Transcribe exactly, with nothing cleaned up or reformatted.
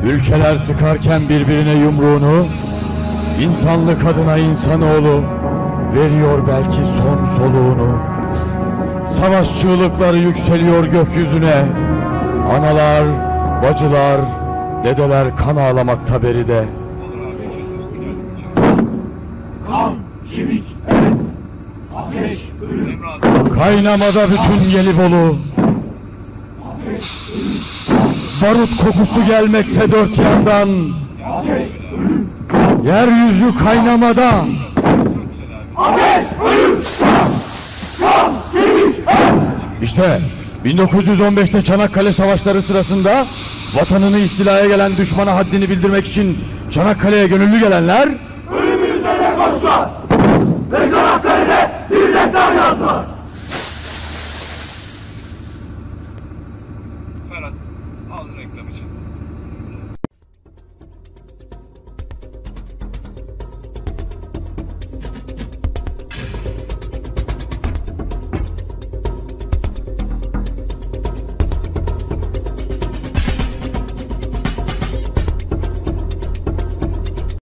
Ülkeler sıkarken birbirine yumruğunu, insanlık adına insanoğlu veriyor belki son soluğunu. Savaş çığlıkları yükseliyor gökyüzüne. Analar, bacılar, dedeler kan ağlamakta beride. Kan, kemik, et, ateş, ölüm. Kaynamada bütün Gelibolu. Barut kokusu gelmekte dört yandan. Ateş, ölüm. Yeryüzü kaynamada. Ateş, ölüm. Kan, kemik, et. İşte bin dokuz yüz on beşte Çanakkale Savaşları sırasında vatanını istilaya gelen düşmana haddini bildirmek için Çanakkale'ye gönüllü gelenler Ölümün üzerine koştular. Ve Çanakkale'de bir destan yazdılar.